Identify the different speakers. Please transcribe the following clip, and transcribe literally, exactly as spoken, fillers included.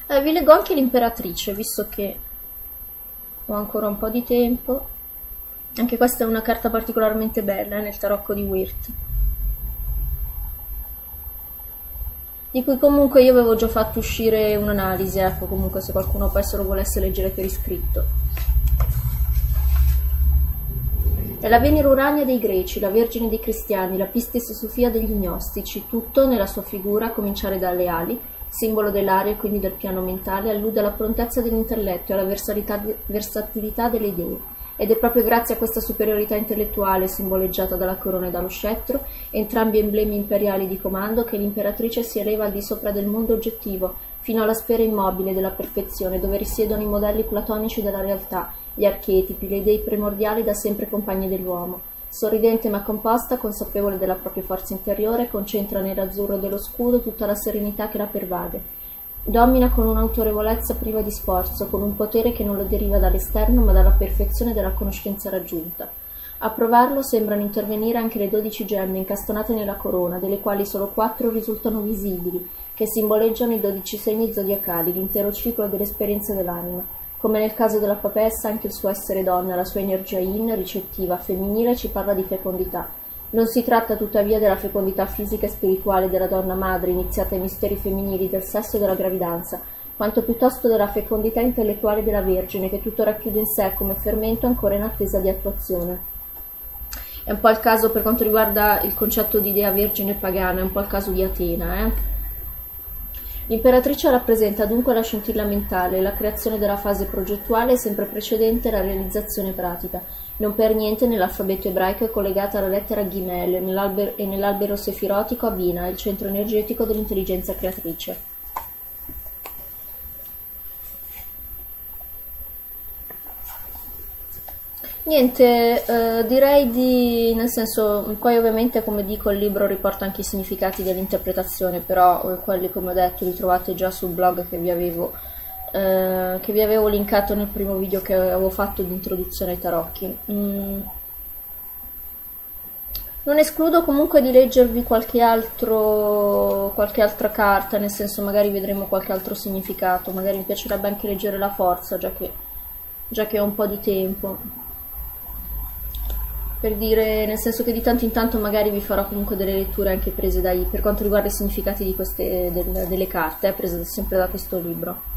Speaker 1: Eh, vi leggo anche l'imperatrice, visto che ho ancora un po' di tempo. Anche questa è una carta particolarmente bella, eh, nel tarocco di Wirth, di cui comunque io avevo già fatto uscire un'analisi, ecco, comunque se qualcuno poi se lo volesse leggere per iscritto. È la Venere Urania dei Greci, la Vergine dei Cristiani, la Pistis Sofia degli Gnostici, tutto nella sua figura, a cominciare dalle ali, simbolo dell'aria e quindi del piano mentale, allude alla prontezza dell'intelletto e alla versatilità delle idee. Ed è proprio grazie a questa superiorità intellettuale, simboleggiata dalla corona e dallo scettro, entrambi emblemi imperiali di comando, che l'imperatrice si eleva al di sopra del mondo oggettivo, fino alla sfera immobile della perfezione, dove risiedono i modelli platonici della realtà, gli archetipi, le idee primordiali da sempre compagni dell'uomo. Sorridente ma composta, consapevole della propria forza interiore, concentra nell'azzurro dello scudo tutta la serenità che la pervade. Domina con un'autorevolezza priva di sforzo, con un potere che non lo deriva dall'esterno ma dalla perfezione della conoscenza raggiunta. A provarlo sembrano intervenire anche le dodici gemme incastonate nella corona, delle quali solo quattro risultano visibili, che simboleggiano i dodici segni zodiacali, l'intero ciclo delle esperienze dell'anima. Come nel caso della papessa, anche il suo essere donna, la sua energia yin, ricettiva, femminile, ci parla di fecondità. Non si tratta tuttavia della fecondità fisica e spirituale della donna madre, iniziata ai misteri femminili del sesso e della gravidanza, quanto piuttosto della fecondità intellettuale della Vergine, che tutto racchiude in sé come fermento ancora in attesa di attuazione. È un po' il caso, per quanto riguarda il concetto di dea vergine pagana, è un po' il caso di Atena, eh? L'imperatrice rappresenta dunque la scintilla mentale, la creazione della fase progettuale sempre precedente alla realizzazione pratica. Non per niente nell'alfabeto ebraico è collegata alla lettera Gimel e nell'albero sefirotico a Bina, il centro energetico dell'intelligenza creatrice. Niente, eh, direi di, nel senso, poi ovviamente come dico il libro riporta anche i significati dell'interpretazione, però eh, quelli come ho detto li trovate già sul blog che vi avevo, eh, che vi avevo linkato nel primo video che avevo fatto di introduzione ai tarocchi. Mm. Non escludo comunque di leggervi qualche altro, qualche altra carta, nel senso magari vedremo qualche altro significato, magari mi piacerebbe anche leggere la forza, già che, già che ho un po' di tempo. Per dire, nel senso che di tanto in tanto magari vi farò comunque delle letture anche prese dai, per quanto riguarda i significati di queste, del, delle carte, eh, prese sempre da questo libro.